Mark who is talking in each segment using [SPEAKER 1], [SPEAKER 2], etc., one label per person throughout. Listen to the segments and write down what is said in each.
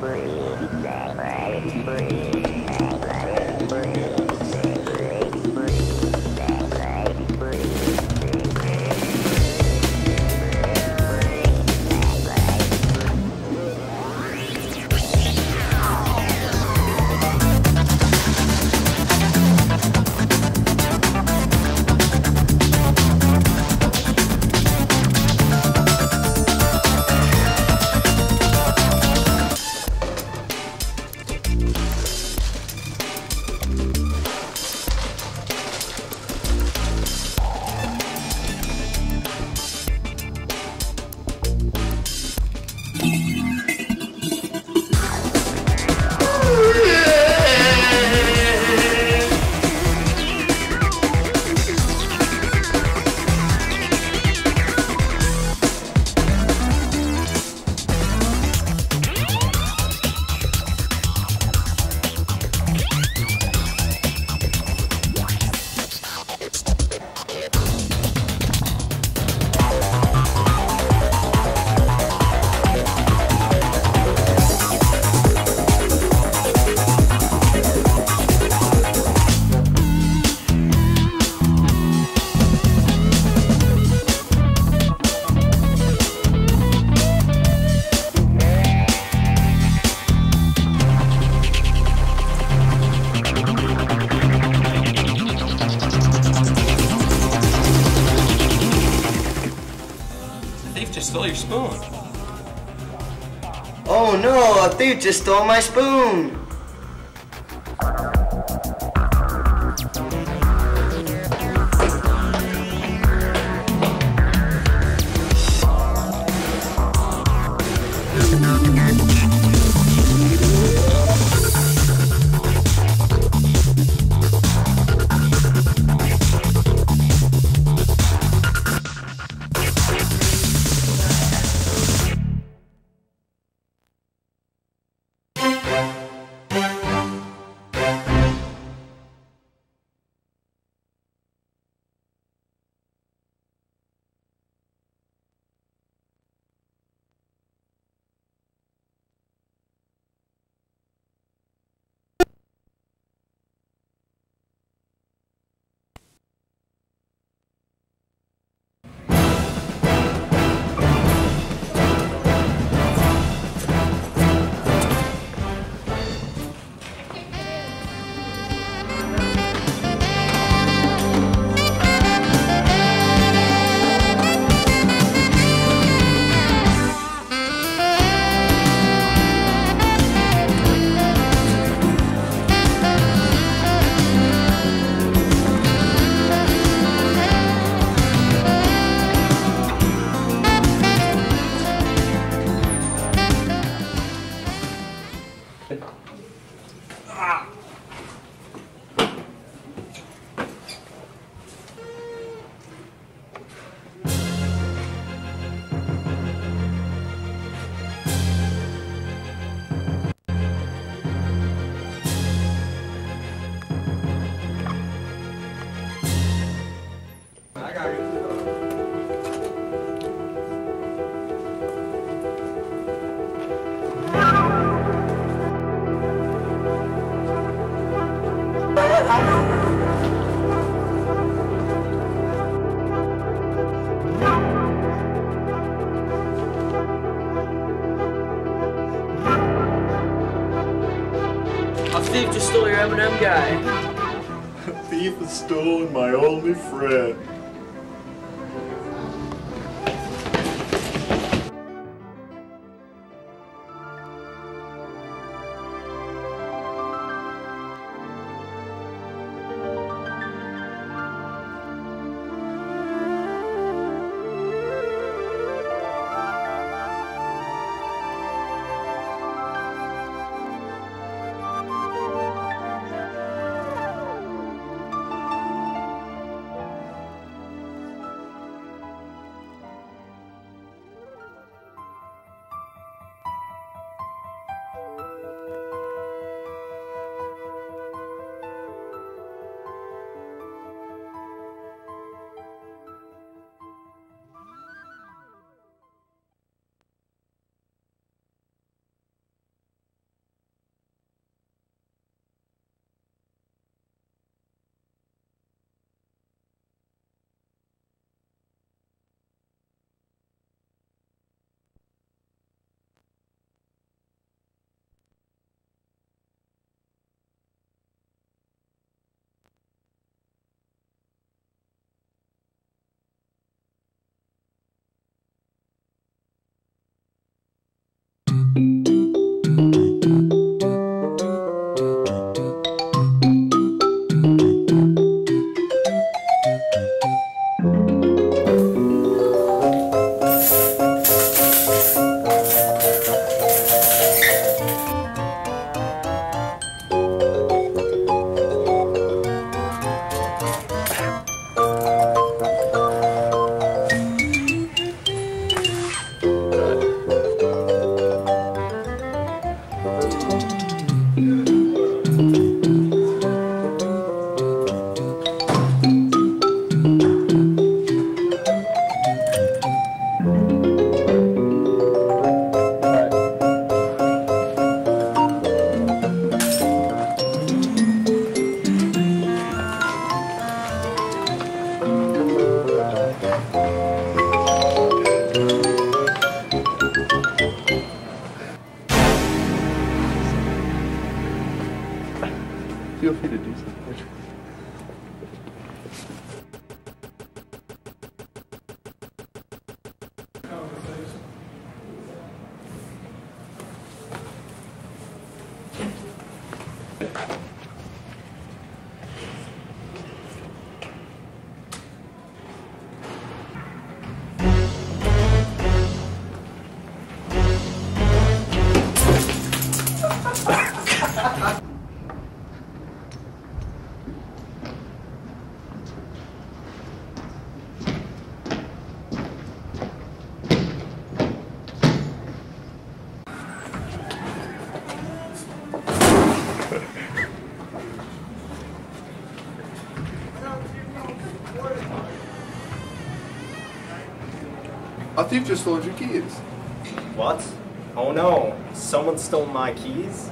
[SPEAKER 1] Stole your spoon.
[SPEAKER 2] Oh no, a thief just stole my spoon.
[SPEAKER 1] A thief just stole your M&M guy.
[SPEAKER 3] A thief has stolen my only friend. feel free to do something. A thief just stole your keys.
[SPEAKER 4] What? Oh no, someone stole my keys?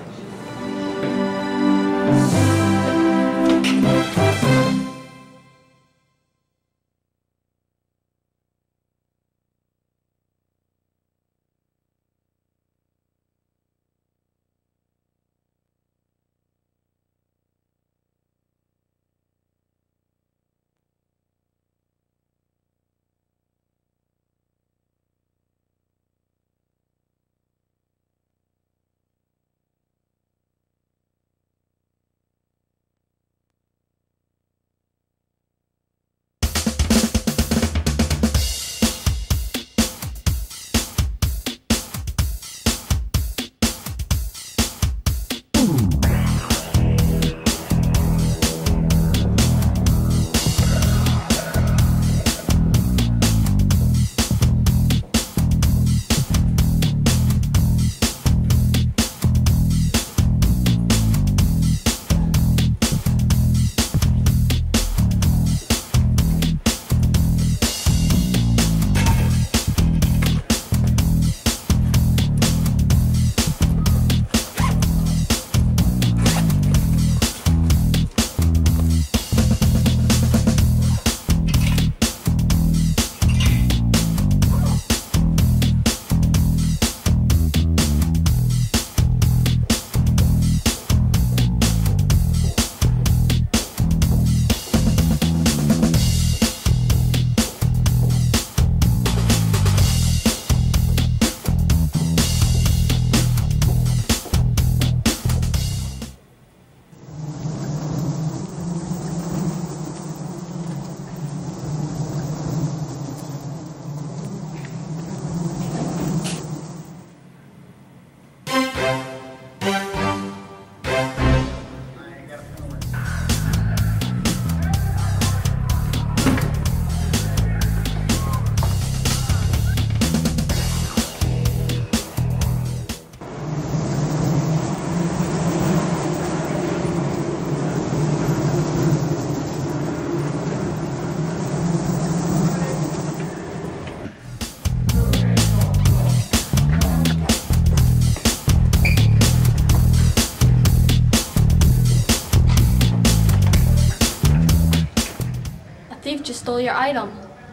[SPEAKER 5] Thief just stole your item.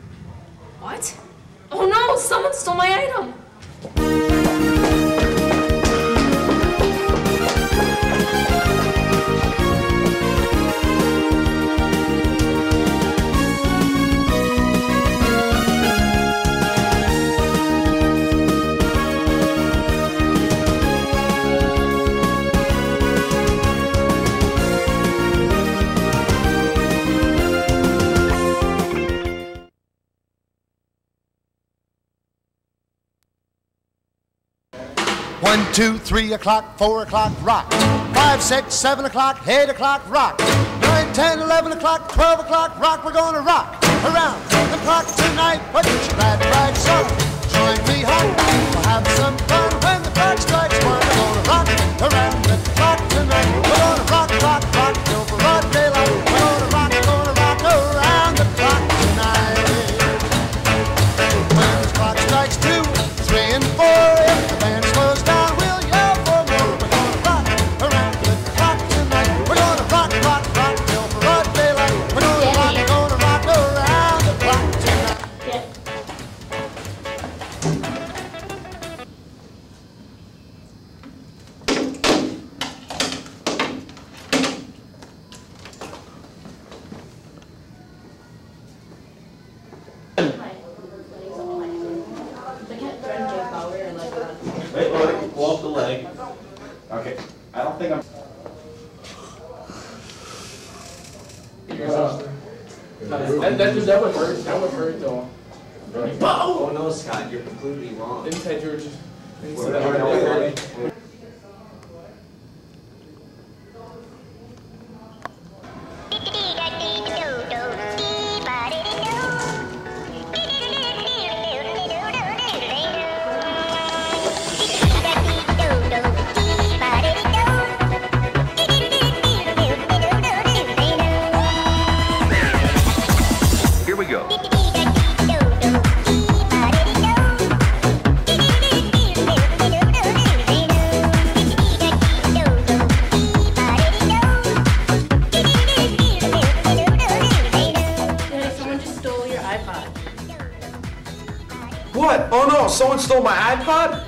[SPEAKER 6] What? Oh no, someone stole my item.
[SPEAKER 7] One, 2, 3 o'clock, 4 o'clock, rock. 5, 6, 7 o'clock, 8 o'clock, rock. 9, 10, 11 o'clock, 12 o'clock, rock. We're gonna rock around the clock tonight. Put your glad rags on, join me home. We'll have some fun when the clock strikes 1. We're gonna rock around the clock tonight. We're gonna rock, rock, rock till broad daylight. We're gonna rock around the clock tonight. When the clock strikes 2, 3, and 4, if the band slows down, we'll yell for more. We're gonna rock around the clock tonight. We're gonna rock, rock, rock till broad daylight. We're gonna rock around the clock tonight.
[SPEAKER 5] Yeah. That would hurt. That would hurt though.
[SPEAKER 8] Oh no, Scott, you're completely wrong.
[SPEAKER 5] Inside George.
[SPEAKER 9] Here we go.
[SPEAKER 6] Someone just stole your iPod.
[SPEAKER 10] What? Oh no, someone stole my iPod?